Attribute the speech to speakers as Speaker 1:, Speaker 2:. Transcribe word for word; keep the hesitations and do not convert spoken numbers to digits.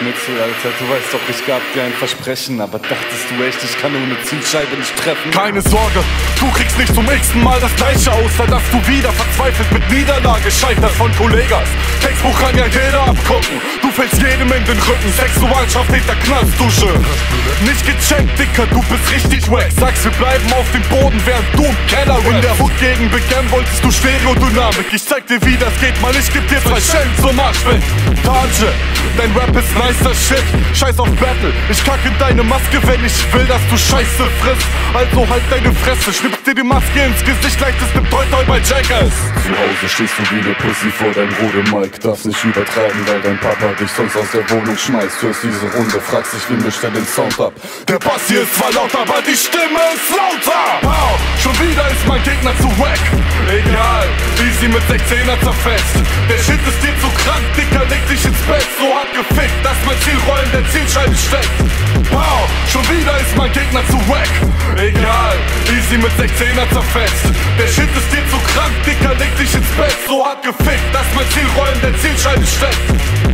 Speaker 1: Schnitzel, Alter, du weißt doch, ich gab dir ein Versprechen, aber dachtest du echt, ich kann ohne Zielscheibe nicht treffen?
Speaker 2: Keine Sorge, du kriegst nicht zum nächsten Mal das gleiche, außer dass du wieder verzweifelt mit Niederlage scheiterst von Kollegas. Textbuch kann ja jeder abgucken, du fällst jedem in den Rücken, Sexualschaft hinter Knastdusche. Nicht gecheckt, Dicker, du bist richtig wack, sagst wir bleiben auf dem Boden, während du im Keller rappst. In der Hood gegen Big M wolltest du Stereodynamik, ich zeig dir wie das geht, Mann, ich geb dir zwei Schellen zum Arschwind. Tage, dein Rap ist nicer Shit, scheiß auf Battle, ich kacke deine Maske, wenn ich will, dass du Scheiße frisst. Also halt deine Fresse, schnippst dir die Maske ins Gesicht, leichtest im Toy-Toy bei Jackass.
Speaker 3: Zu Hause stehst du wie ne Pussy vor deinem Rode Mike, darfst nicht übertreiben, weil dein Papa dich sonst aus der Wohnung schmeißt. Hörst diese Runde, fragst dich, wie mischt er den Sound ab?
Speaker 2: Der Bass hier ist zwar laut, aber die Stimme ist lauter. Pow, schon wieder ist mein Gegner zu wack. Egal, wie sie mit sechzehner zerfetzt. Der Shit ist dir zu krank, Dicker, leg dich ins Bett. So hart gefickt, dass mein Zielrollen der Zielscheibe steckt. Pow, schon wieder ist mein Gegner zu wack. Egal, wie sie mit sechzehner zerfetzt. Der Shit ist dir zu krank, Dicker, leg dich ins Bett. So hart gefickt, dass mein Zielrollen der Zielscheibe steckt.